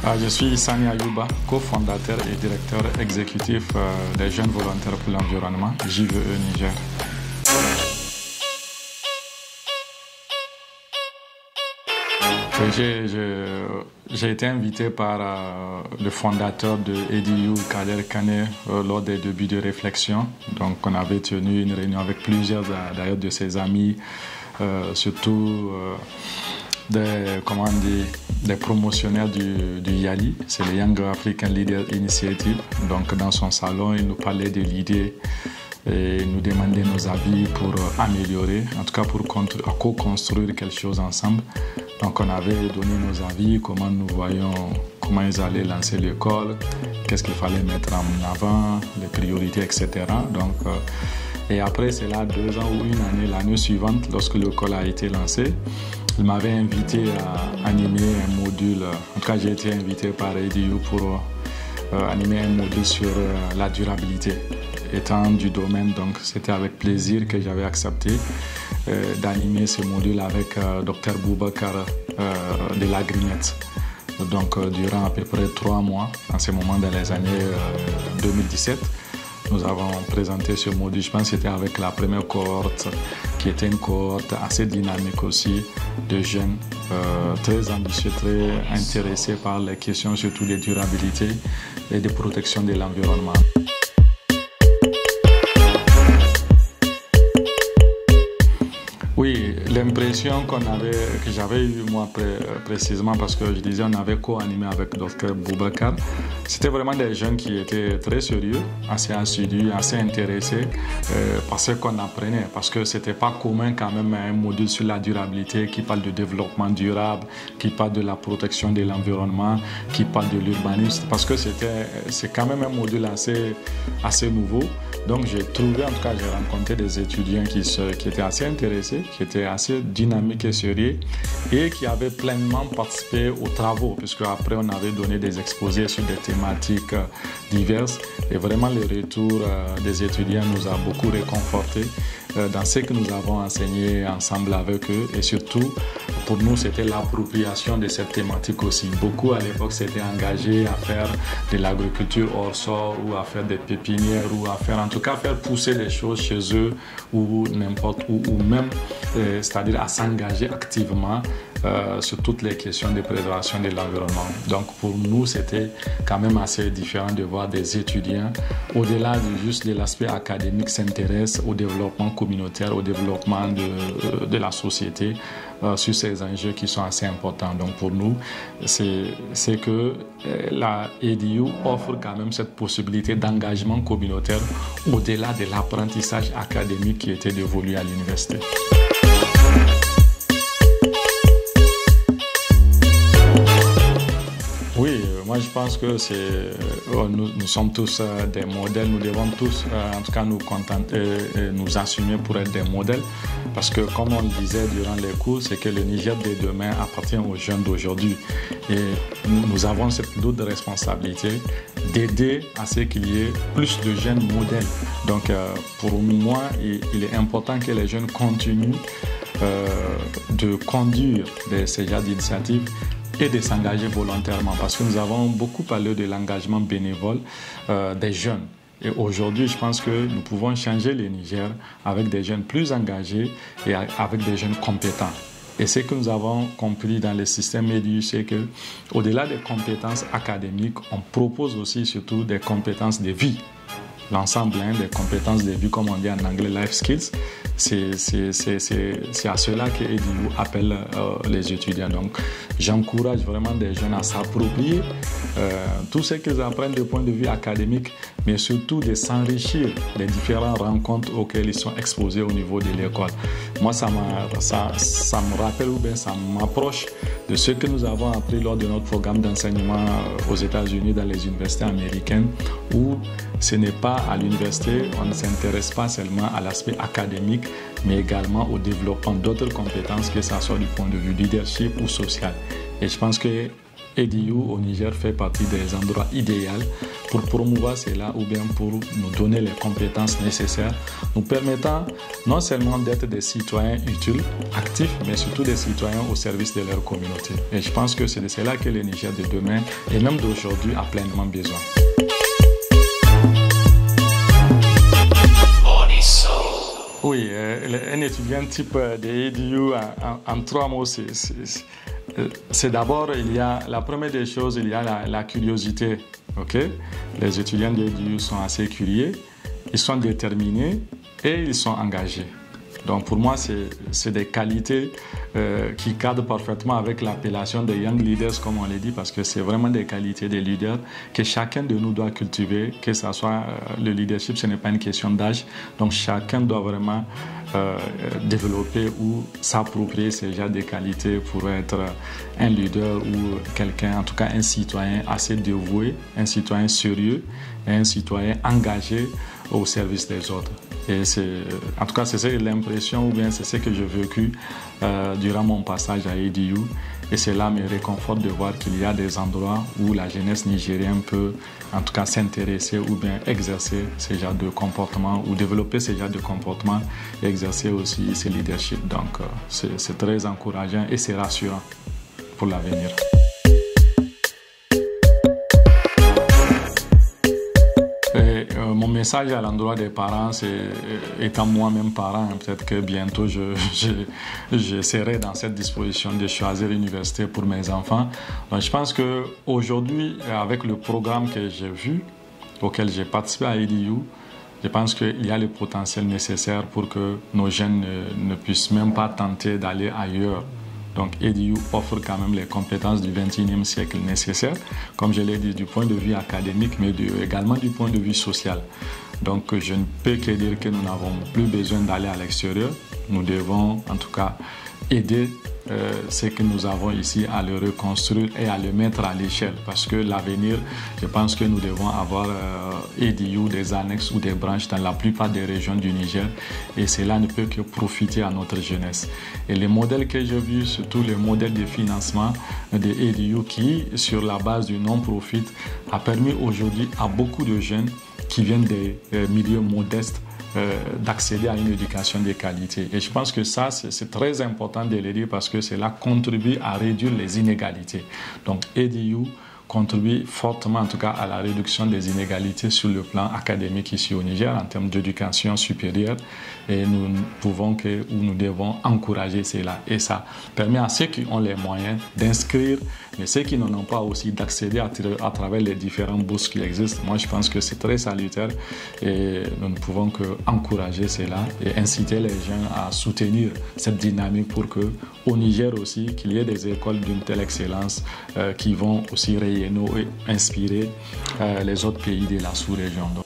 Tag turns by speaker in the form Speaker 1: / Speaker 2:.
Speaker 1: Je suis Sani Ayouba, cofondateur et directeur exécutif des Jeunes Volontaires pour l'Environnement, JVE Niger. J'ai été invité par le fondateur de EDU, Kader Kane, lors des débuts de réflexion. Donc, on avait tenu une réunion avec plusieurs d'ailleurs de ses amis, surtout des promotionnaires du YALI, c'est le Young African Leader Initiative. Donc, dans son salon, il nous parlait de l'idée et nous demandait nos avis pour améliorer, en tout cas pour co-construire quelque chose ensemble. Donc on avait donné nos avis, comment nous voyons, comment ils allaient lancer l'école, qu'est-ce qu'il fallait mettre en avant, les priorités, etc. Donc, et après, c'est là 2 ans ou une année, l'année suivante, lorsque l'école a été lancée, il m'avait invité à animer un module. En tout cas, j'ai été invité par EDU pour animer un module sur la durabilité. Étant du domaine, donc c'était avec plaisir que j'avais accepté d'animer ce module avec Dr Boubacar de la Grimette. Donc durant à peu près 3 mois, en ce moment dans les années 2017, nous avons présenté ce module. Je pense que c'était avec la première cohorte, qui était une cohorte assez dynamique aussi, de jeunes très ambitieux, très intéressés par les questions surtout de durabilité et de protection de l'environnement. Oui, l'impression que j'avais eue moi précisément, parce que je disais on avait co-animé avec Dr Boubacar, c'était vraiment des jeunes qui étaient très sérieux, assez assidus, assez intéressés par ce qu'on apprenait, parce que c'était pas commun quand même un module sur la durabilité qui parle de développement durable, qui parle de la protection de l'environnement, qui parle de l'urbanisme, parce que c'est quand même un module assez nouveau. Donc j'ai trouvé, en tout cas j'ai rencontré des étudiants qui étaient assez intéressés, qui étaient assez dynamiques et sérieux et qui avaient pleinement participé aux travaux, puisque après on avait donné des exposés sur des thématiques diverses et vraiment le retour des étudiants nous a beaucoup réconfortés dans ce que nous avons enseigné ensemble avec eux, et surtout pour nous c'était l'appropriation de cette thématique aussi. Beaucoup à l'époque s'étaient engagés à faire de l'agriculture hors sol ou à faire des pépinières ou à faire, en tout cas faire pousser les choses chez eux ou n'importe où, ou même c'est-à-dire à s'engager activement sur toutes les questions de préservation de l'environnement. Donc pour nous, c'était quand même assez différent de voir des étudiants, au-delà juste de l'aspect académique, s'intéressent au développement communautaire, au développement de la société sur ces enjeux qui sont assez importants. Donc pour nous, c'est que la EDU offre quand même cette possibilité d'engagement communautaire au-delà de l'apprentissage académique qui était dévolu à l'université. Oui, moi je pense que nous sommes tous des modèles, nous devons tous en tout cas nous contenter et nous assumer pour être des modèles, parce que comme on le disait durant les cours, c'est que le Niger de demain appartient aux jeunes d'aujourd'hui et nous avons cette lourde responsabilité d'aider à ce qu'il y ait plus de jeunes modèles. Donc pour moi, il est important que les jeunes continuent de conduire ces genres d'initiatives et de s'engager volontairement, parce que nous avons beaucoup parlé de l'engagement bénévole des jeunes. Et aujourd'hui, je pense que nous pouvons changer le Niger avec des jeunes plus engagés et avec des jeunes compétents. Et ce que nous avons compris dans le système EDU, c'est que, au-delà des compétences académiques, on propose aussi surtout des compétences de vie. L'ensemble des compétences de vie, comme on dit en anglais, life skills, c'est à cela que EDU appelle les étudiants. Donc, j'encourage vraiment des jeunes à s'approprier tout ce qu'ils apprennent du point de vue académique, mais surtout de s'enrichir des différentes rencontres auxquelles ils sont exposés au niveau de l'école. Moi, ça me rappelle ou bien ça m'approche de ce que nous avons appris lors de notre programme d'enseignement aux États-Unis, dans les universités américaines, où ce n'est pas à l'université, on ne s'intéresse pas seulement à l'aspect académique, mais également au développement d'autres compétences, que ce soit du point de vue leadership ou social. Et je pense que EDU au Niger fait partie des endroits idéaux pour promouvoir cela ou bien pour nous donner les compétences nécessaires, nous permettant non seulement d'être des citoyens utiles, actifs, mais surtout des citoyens au service de leur communauté. Et je pense que c'est de cela que le Niger de demain et même d'aujourd'hui a pleinement besoin. Oui, un étudiant type de EDU en 3 mots, c'est d'abord, la première des choses, il y a la curiosité. Okay? Les étudiants de EDU sont assez curieux, ils sont déterminés et ils sont engagés. Donc pour moi, c'est des qualités qui cadrent parfaitement avec l'appellation des Young Leaders, comme on l'a dit, parce que c'est vraiment des qualités des leaders que chacun de nous doit cultiver, que ce soit le leadership, ce n'est pas une question d'âge. Donc chacun doit vraiment développer ou s'approprier ces genres de qualités pour être un leader ou quelqu'un, en tout cas un citoyen assez dévoué, un citoyen sérieux et un citoyen engagé au service des autres. Et en tout cas, c'est l'impression ou bien c'est ce que j'ai vécu durant mon passage à EDU. Et cela me réconforte de voir qu'il y a des endroits où la jeunesse nigérienne peut en tout cas s'intéresser ou bien exercer ce genre de comportement ou développer ce genre de comportement et exercer aussi ce leadership. Donc c'est très encourageant et c'est rassurant pour l'avenir. Mon message à l'endroit des parents, c'est, étant moi-même parent, peut-être que bientôt je serai dans cette disposition de choisir l'université pour mes enfants. Donc, je pense qu'aujourd'hui, avec le programme que j'ai vu, auquel j'ai participé à EDU, je pense qu'il y a le potentiel nécessaire pour que nos jeunes ne puissent même pas tenter d'aller ailleurs. Donc EDU offre quand même les compétences du XXIe siècle nécessaires, comme je l'ai dit, du point de vue académique, mais également du point de vue social. Donc je ne peux que dire que nous n'avons plus besoin d'aller à l'extérieur. Nous devons en tout cas aider ce que nous avons ici à le reconstruire et à le mettre à l'échelle. Parce que l'avenir, je pense que nous devons avoir EDU, des annexes ou des branches dans la plupart des régions du Niger. Et cela ne peut que profiter à notre jeunesse. Et les modèles que j'ai vus, surtout les modèles de financement de EDU qui, sur la base du non-profit, a permis aujourd'hui à beaucoup de jeunes qui viennent des milieux modestes d'accéder à une éducation de qualité. Et je pense que ça, c'est très important de le dire parce que cela contribue à réduire les inégalités. Donc, EDU contribue fortement, en tout cas, à la réduction des inégalités sur le plan académique ici au Niger en termes d'éducation supérieure. Et nous pouvons ou nous devons encourager cela. Et ça permet à ceux qui ont les moyens d'inscrire, mais ceux qui n'en ont pas aussi d'accéder à travers les différentes bourses qui existent. Moi, je pense que c'est très salutaire et nous ne pouvons qu'encourager cela et inciter les gens à soutenir cette dynamique pour qu'au Niger aussi, qu'il y ait des écoles d'une telle excellence qui vont aussi rayonner et inspirer les autres pays de la sous-région.